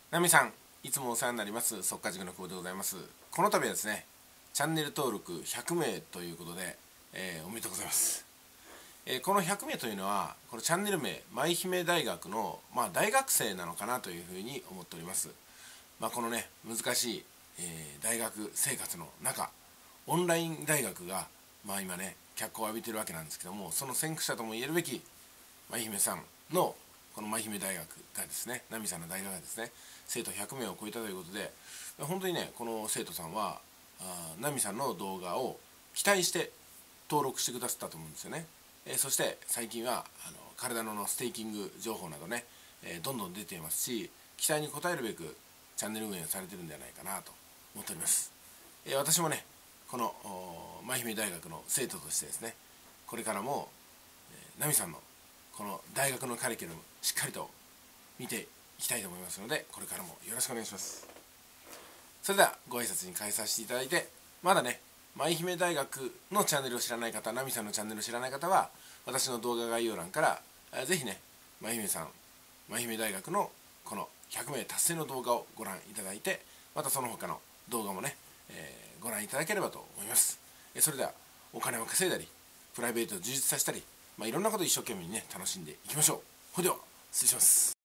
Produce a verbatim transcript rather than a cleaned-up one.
ナミさん、いつもお世話になります。速稼塾の久保でございます。この度はですね、チャンネル登録ひゃくめいということで、えー、おめでとうございます。えー、このひゃくめいというのは、このチャンネル名、舞姫大学の、まあ、大学生なのかなというふうに思っております。まあ、このね、難しい、えー、大学生活の中、オンライン大学が、まあ、今ね、脚光を浴びているわけなんですけども、その先駆者とも言えるべき舞姫さんのこの舞姫大学がですね、ナミさんの大学がですね、生徒ひゃくめいを超えたということで、本当にね、この生徒さんはあナミさんの動画を期待して登録してくださったと思うんですよね。えー、そして最近はあの体のステーキング情報などね、えー、どんどん出ていますし、期待に応えるべくチャンネル運営をされているんではないかなと思っております。えー、私もね、この舞姫大学の生徒としてですね、これからも、えー、ナミさんのこの大学のカリキュラムしっかりと見ていきたいと思いますので、これからもよろしくお願いします。それではご挨拶に変えさせていただいて、まだね、舞姫大学のチャンネルを知らない方、ナミさんのチャンネルを知らない方は、私の動画概要欄からぜひね、舞姫さん、舞姫大学のこのひゃくめい達成の動画をご覧いただいて、またその他の動画もね、えー、ご覧いただければと思います。それではお金を稼いだり、プライベートを充実させたり、まあ、いろんなことを一生懸命にね、楽しんでいきましょう。それでは失礼します。